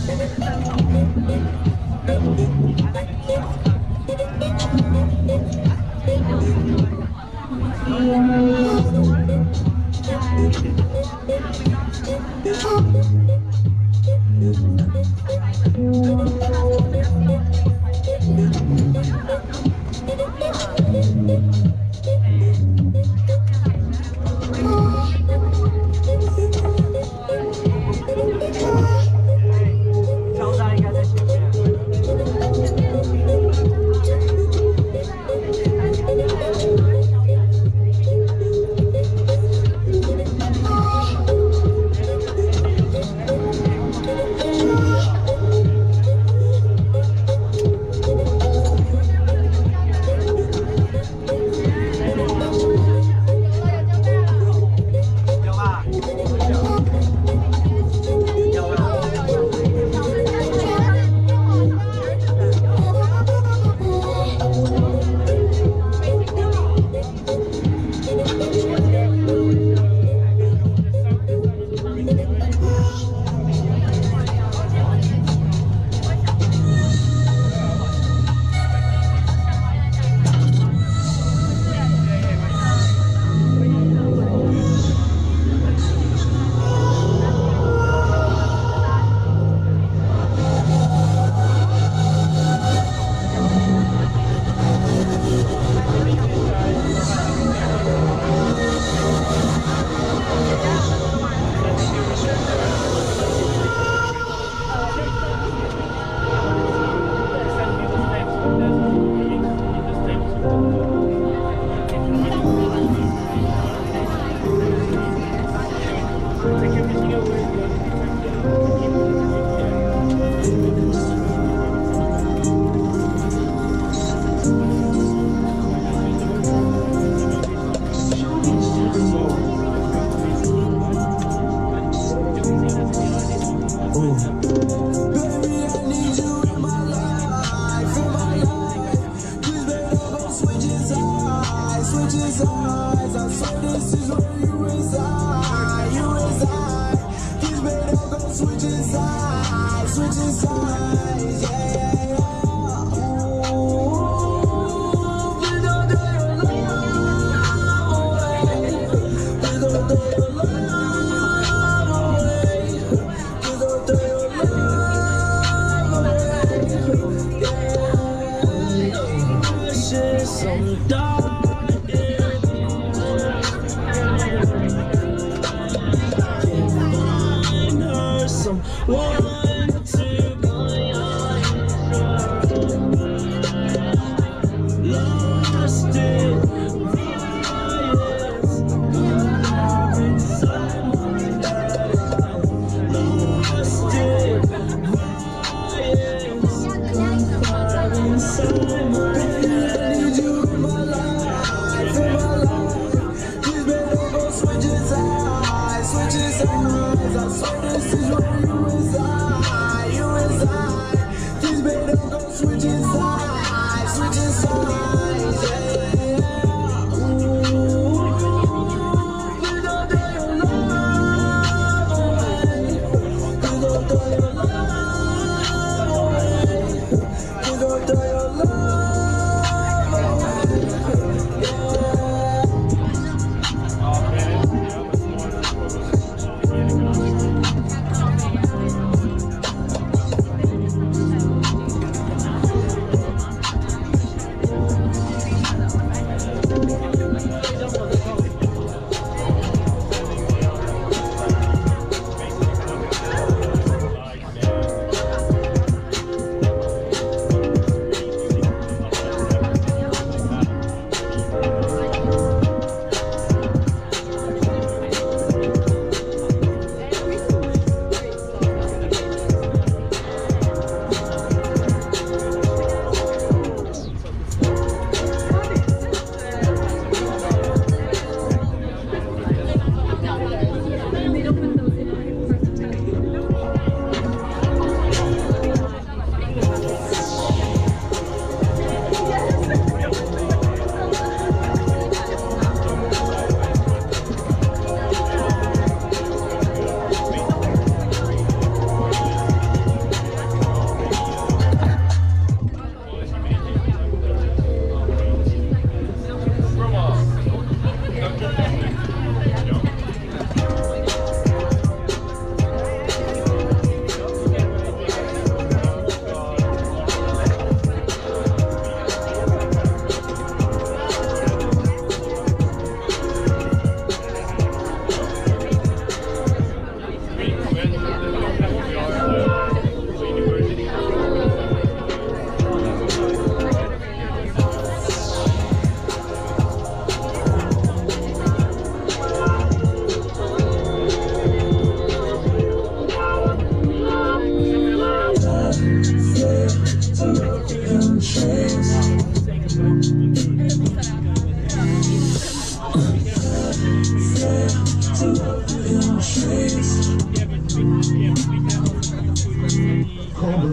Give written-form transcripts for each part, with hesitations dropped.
I swear this is where you reside.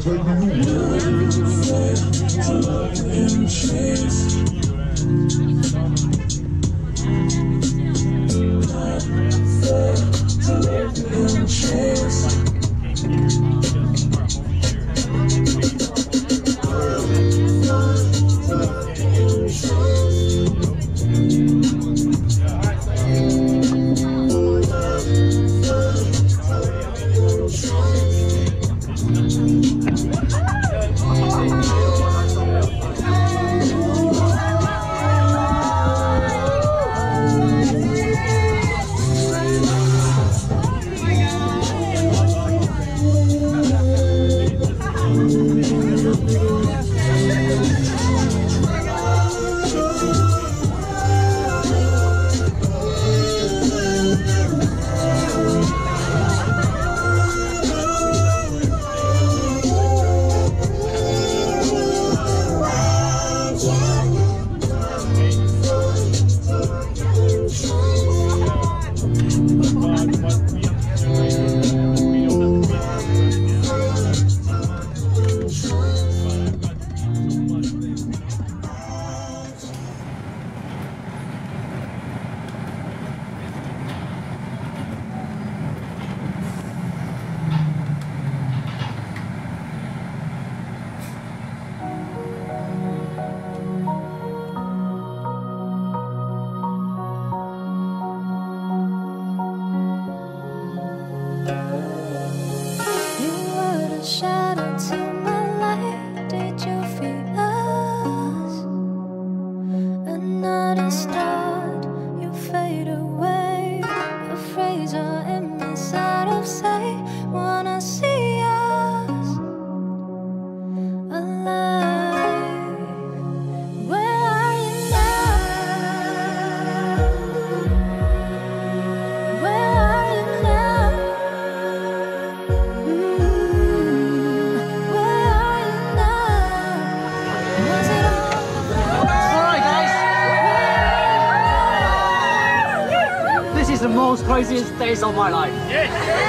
Craziest days of my life. Yes.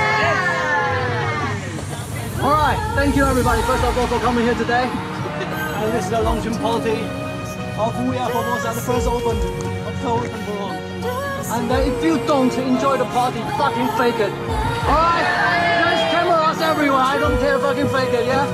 Alright, thank you everybody first of all for coming here today. And this is the Longchen's party of Wuya Formosa, the first open of Cold and Boulogne. And if you don't enjoy the party, fucking fake it. Alright? There's cameras everywhere, I don't care, fucking fake it, yeah?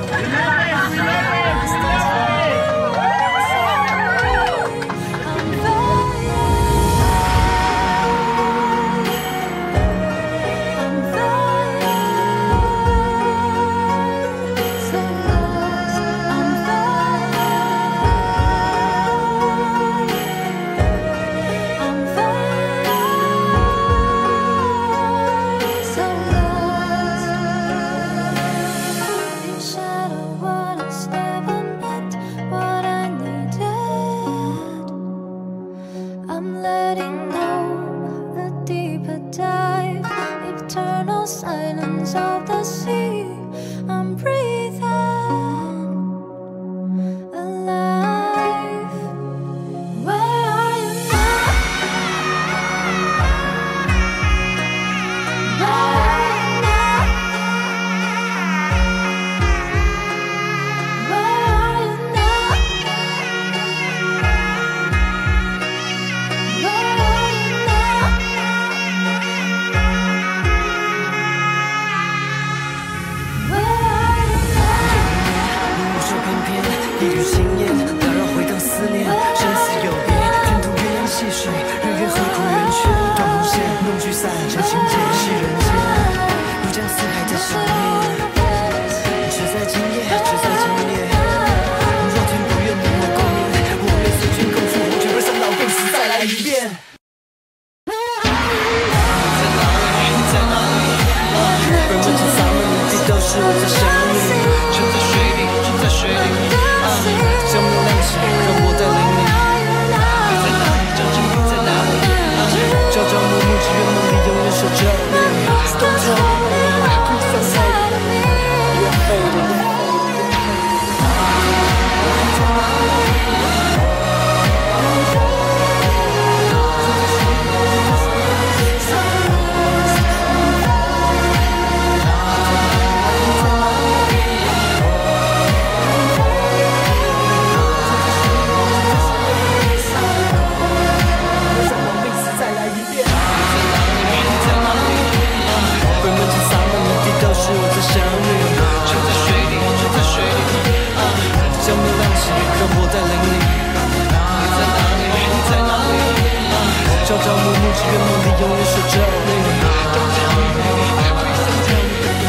朝朝暮暮，只愿梦里永远守着你。Don't tell me baby, please don't tell me baby.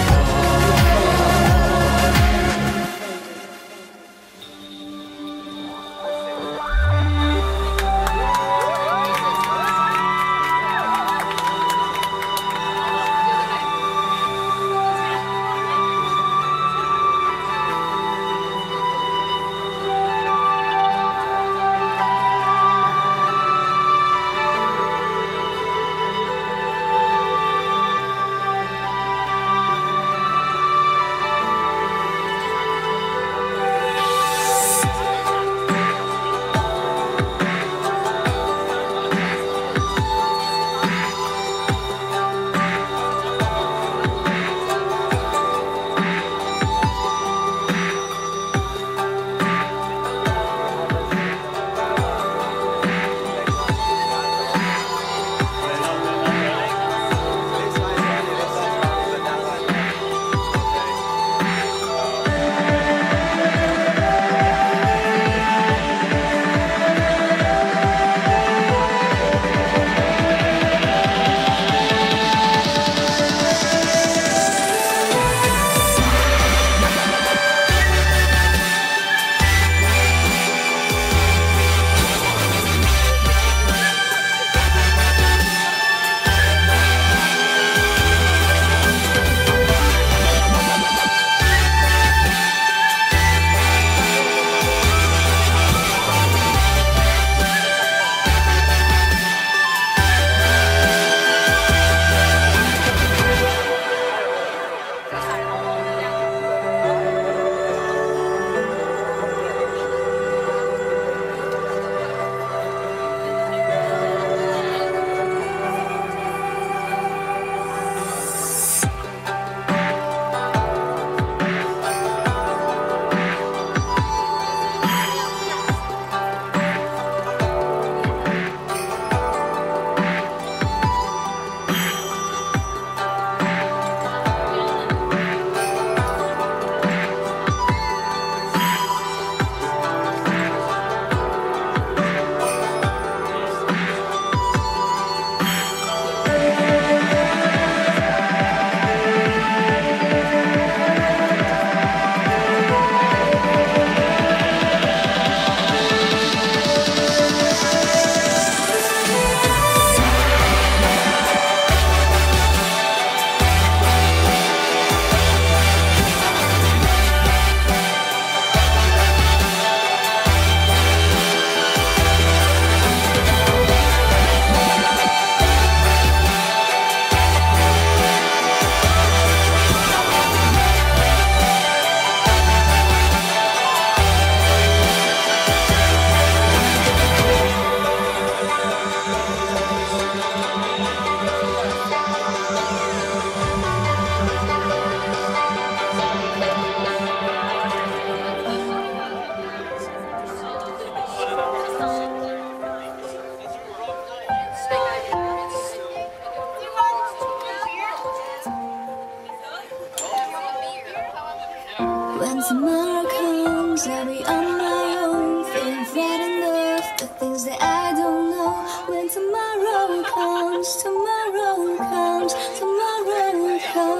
When tomorrow comes, I'll be on my own, feeling frightened of the things that I don't know. When tomorrow comes, tomorrow comes, tomorrow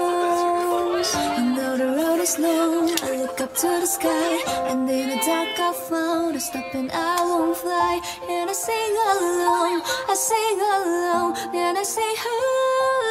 comes. And though the road is long, I look up to the sky, and in the dark I found a stop and I won't fly. And I sing along, I sing along, then I sing along.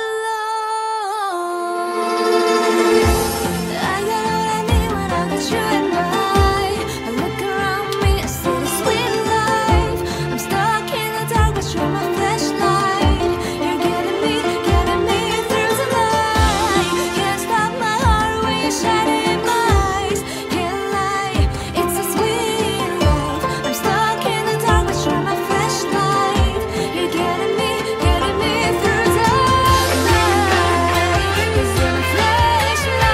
You and I look around me, I see the sweet life. I'm stuck in the dark, but you're my flashlight. You're getting me through the night. Can't stop my heart when you're shining in my eyes. Can't lie, it's a sweet life. I'm stuck in the dark, but you're my flashlight. You're getting me through the night. Cause you're my flashlight.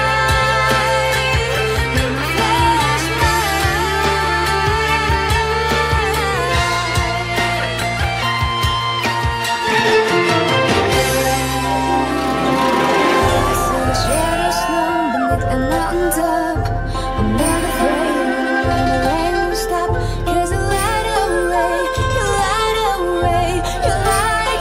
Cause you light away, you light away, you light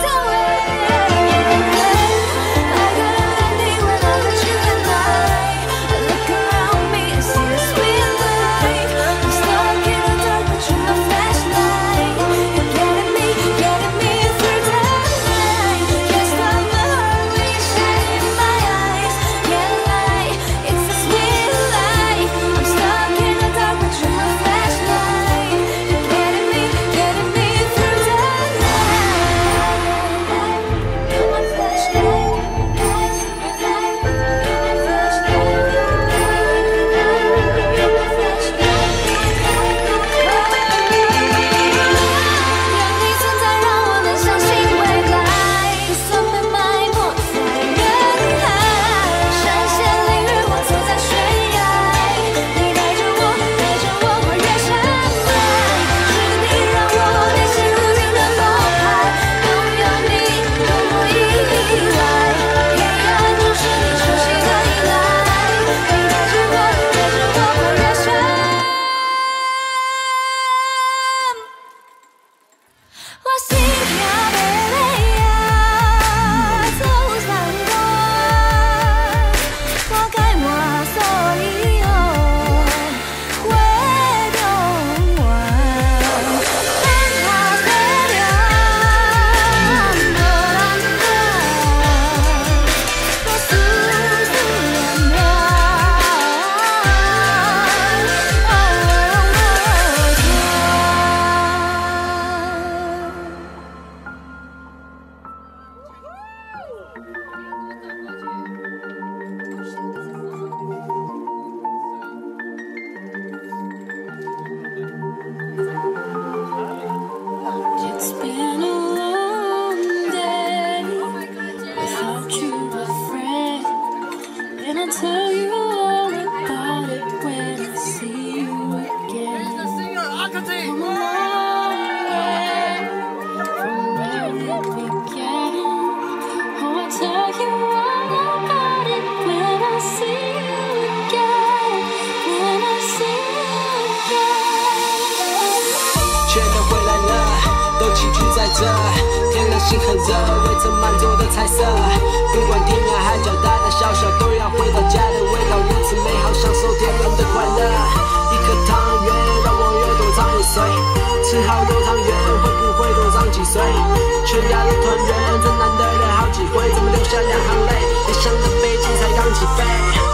着，天亮星很热，围着满桌的彩色。不管天涯海角，大大小小都要回到家的味道，如此美好，享受天伦的快乐。一颗汤圆让我有多长一岁，吃好多汤圆会不会多长几岁？全家的团圆真难得了好几回，怎么流下两行泪？理想的飞机才刚起飞。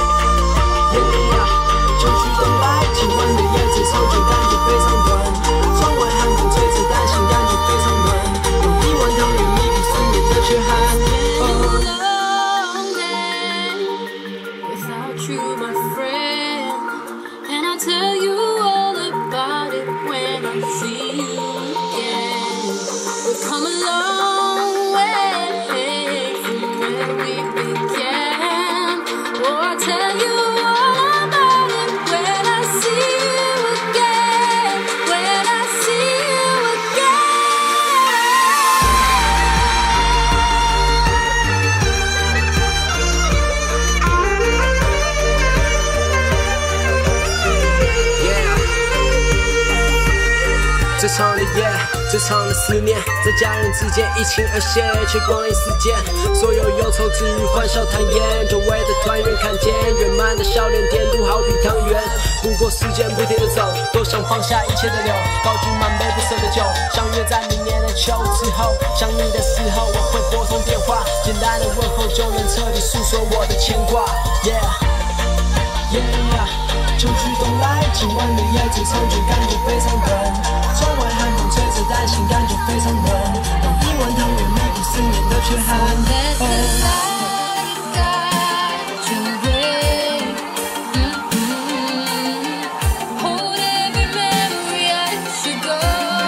秋去冬来，今晚的夜子长久，感觉非常短。窗外寒风吹着，担心感觉非常暖。用一碗汤圆弥补思念的缺憾。 Without you, my friend, and I'll tell you all about it when I see you again. We've come a long way from where we began. Oh, I'll tell you all about it when I see you again. When I see you again. Yeah， 这场的夜，这场的思念，在家人之间一情而血，却光阴似箭。所有忧愁之余，欢笑谈颜，久违的团圆，看见圆满的笑脸，甜度好比汤圆。不过时间不停地走，多想放下一切的留，高举满杯不舍的酒，相约在明年的秋之后。想你的时候，我会拨通电话，简单的问候就能彻底诉说我的牵挂。秋去冬来，今晚的夜子长久，感觉非常短。窗外寒风吹着，担心感觉非常暖。用一碗汤圆弥补思念的缺憾。 Let the light guide your way. Hold every memory as you go,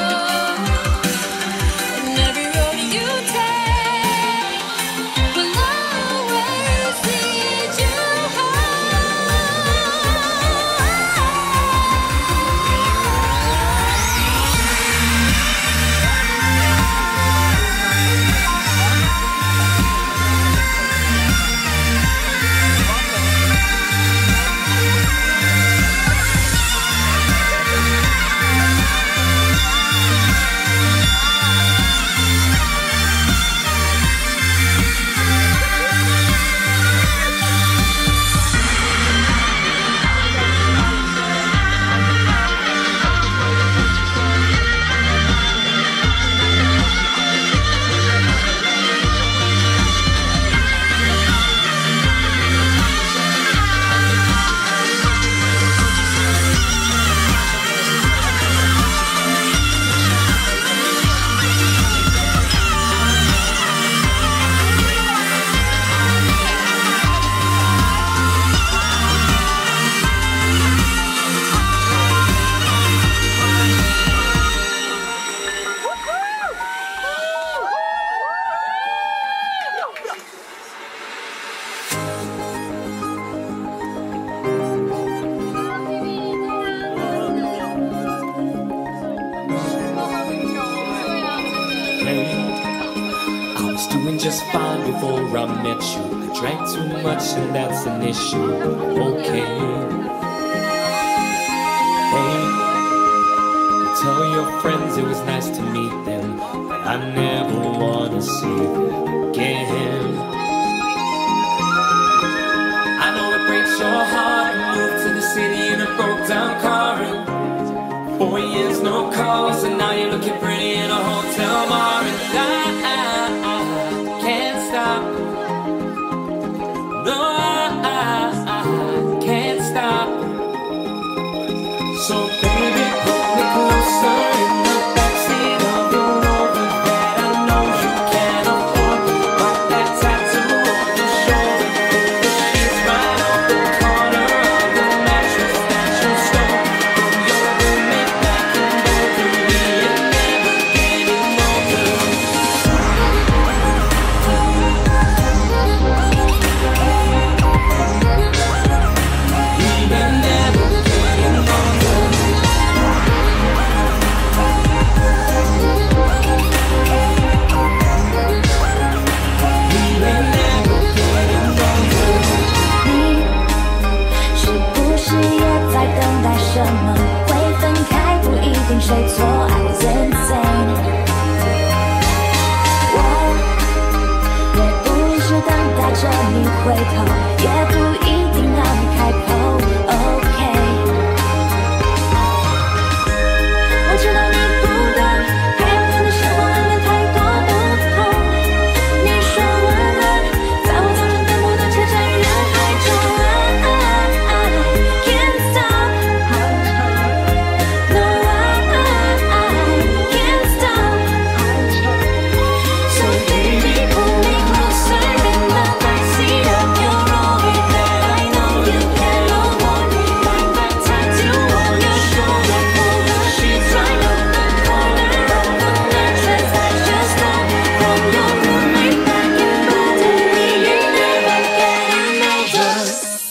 and every road you take will always lead you home. I was doing just fine before I met you. I drank too much and that's an issue. Okay. Hey, tell your friends it was nice to meet them, but I never wanna see them again. I know it breaks your heart. You moved to the city in a broke down car. And 4 years, no calls, and now you're looking pretty in a hotel bar. And I can't stop. No, I can't stop. So baby, pull me closer in the backseat of your Rover that I know you can't afford. But that tattoo on your shoulder, the sheets right off the corner of the mattress that you stole from your roommate back in Boulder. You're never getting older. 头，也不一定让你开口。OK， 我知道你不懂，别人的生活里面太多不同。你说温暖，在我早晨等不到车站与人海中。I can't stop, no I can't stop. So baby, pull me closer in the backseat of your Rover that I know you can't avoid. Like that tattoo on your shoulder, pull the sheets right up the corner of the mattress. I just stole from your roommate back in bed, and we ain't never getting over.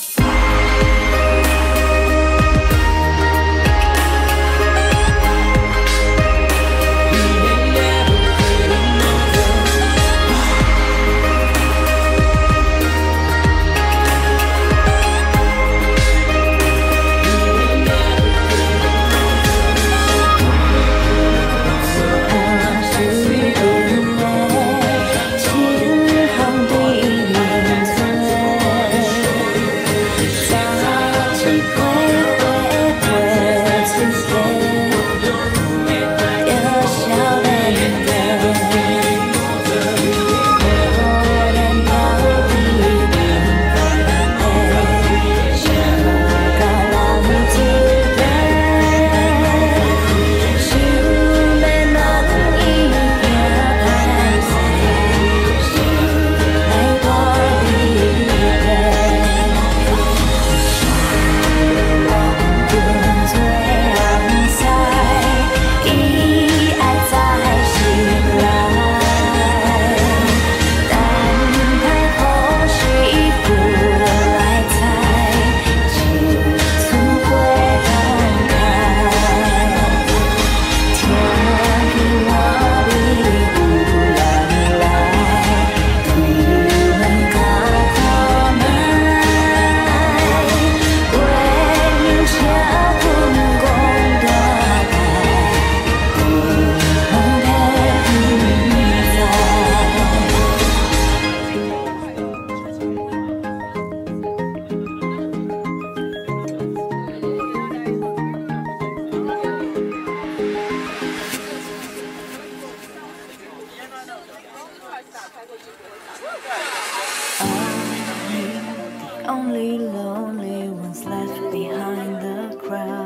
Only lonely ones left behind the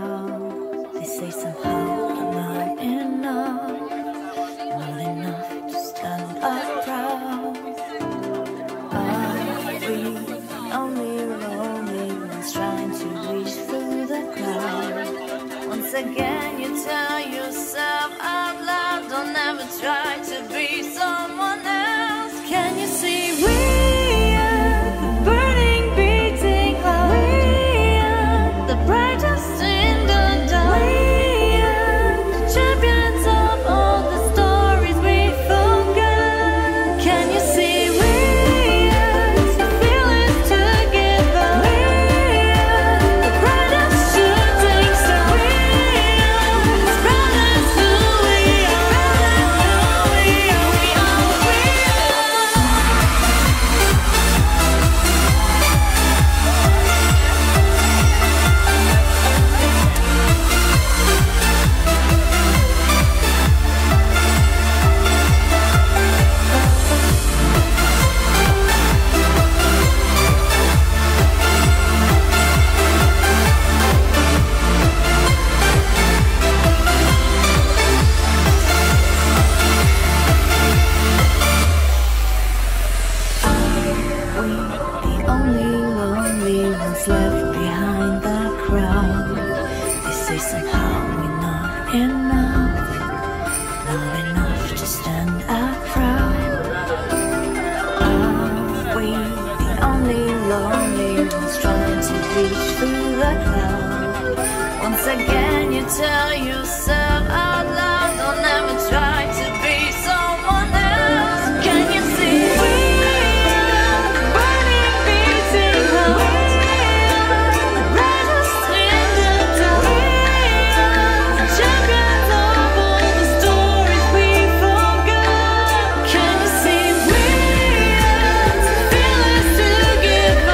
crowd. They say somehow I'm not enough, not enough to stand up proud. Are we only lonely ones trying to reach through the crowd? Once again you tell yourself out loud, don't ever try to be someone else. Can you see we are the burning beating heart? We are the brightest in the dark. We are the champions of all the stories we forgot. Can you see we are the feelings to give up? We are the brightest shooting star. We are the brothers who we are. We are. The only lonely ones left behind the crowd. They say somehow we're not enough, not enough to stand up proud. Are we the only lonely ones trying to reach through the cloud? Once again you tell yourself out loud, don't ever try to be someone else. Can you see we are the burning beating heart? We are the brightest in the dark. We are the champions of all the stories we forgot. Can you see we are the feelings to give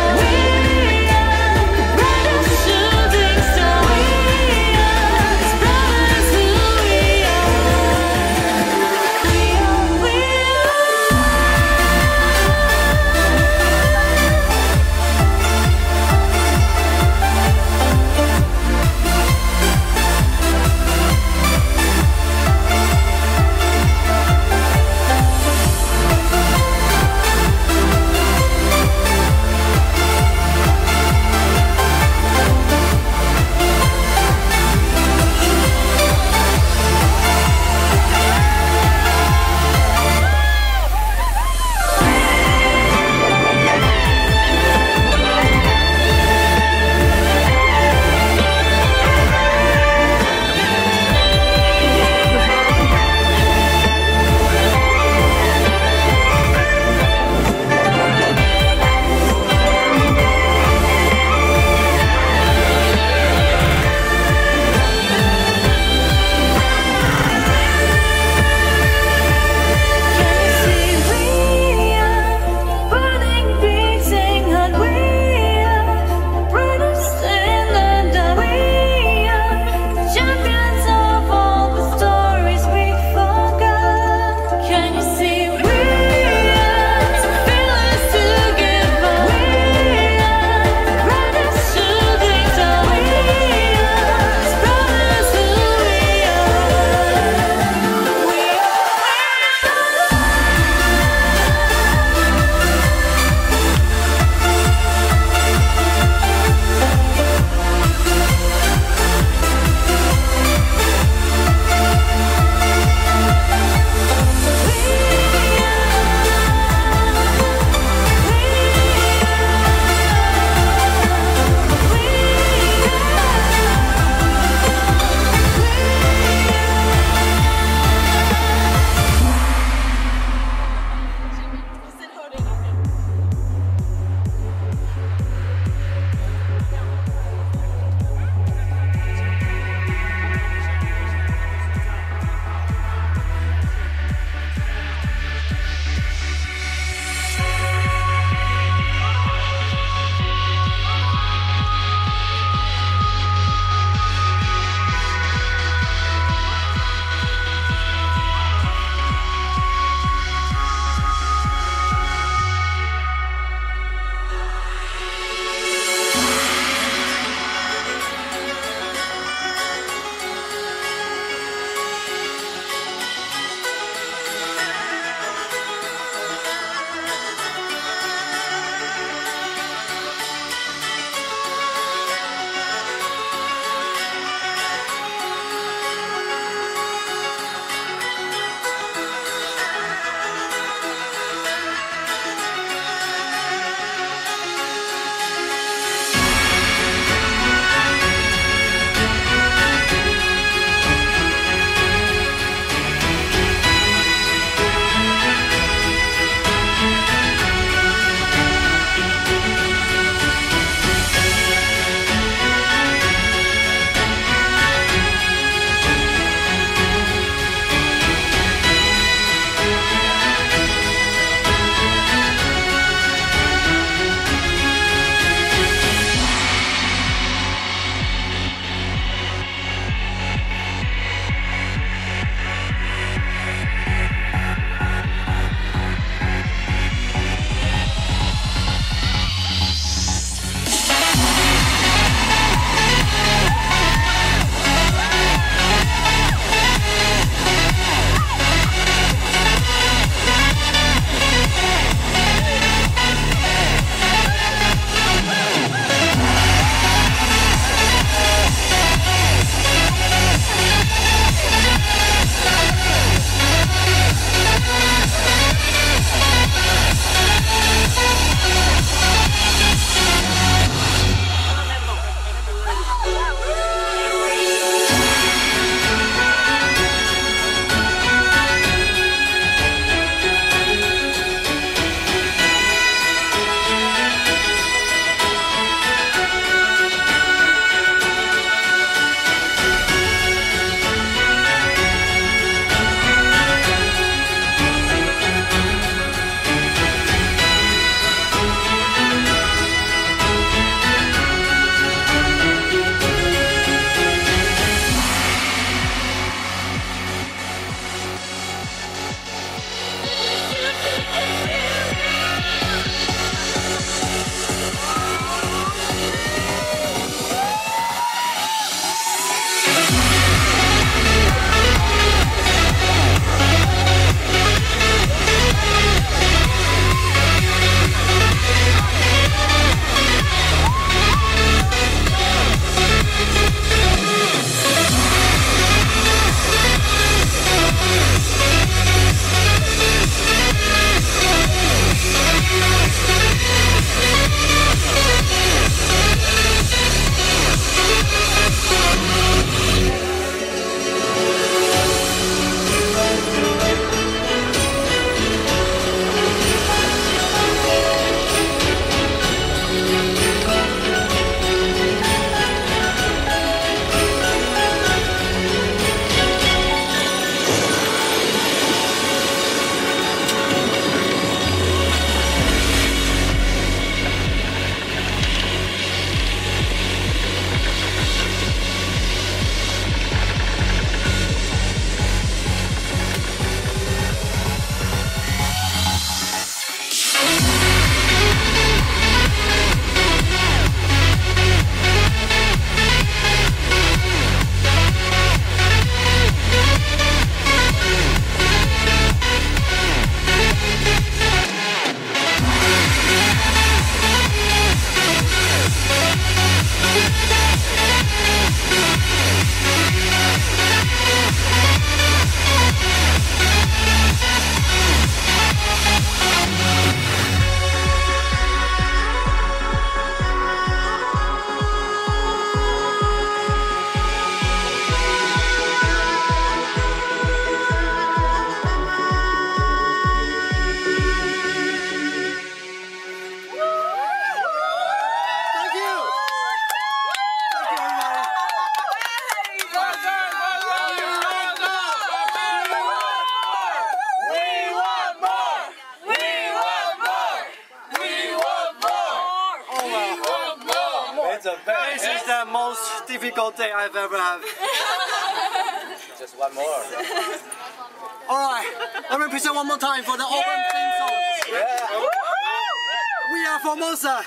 the most difficult day I've ever had. Just one more. Alright, let me present one more time for the open theme song. Yeah. We are Formosa.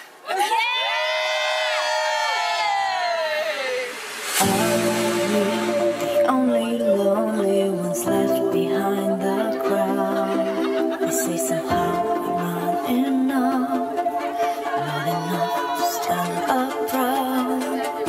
The only lonely ones left behind the crowd. They say somehow we're not enough to stand up proud.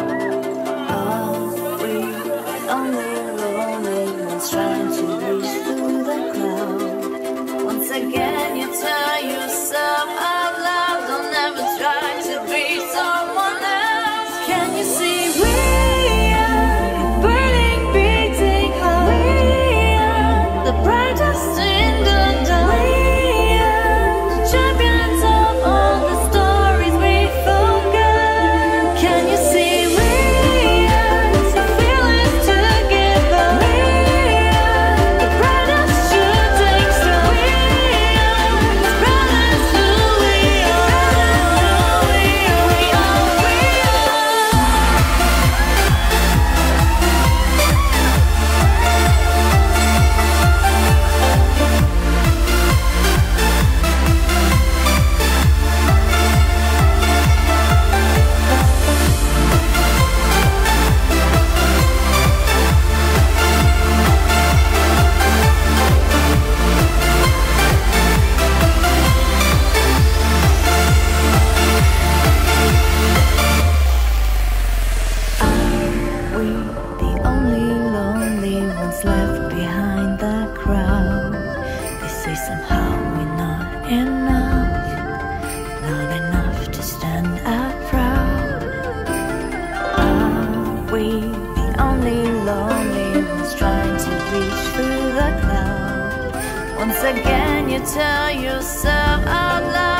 Are we the only lonely ones trying to reach through the cloud? Once again you tell yourself out loud, don't ever try to be someone else. Can you see we are burning, beating heart? We are the brightest in the dark. We are the champions of all the stories we forgot. Can you see we are the feelings together? We are the brightest shooting star. We are brothers who we are. We are. We the only lonely ones left behind the crowd. They say somehow we're not enough to stand up proud. Are we the only lonely ones trying to reach through the cloud? Once again you tell yourself out loud.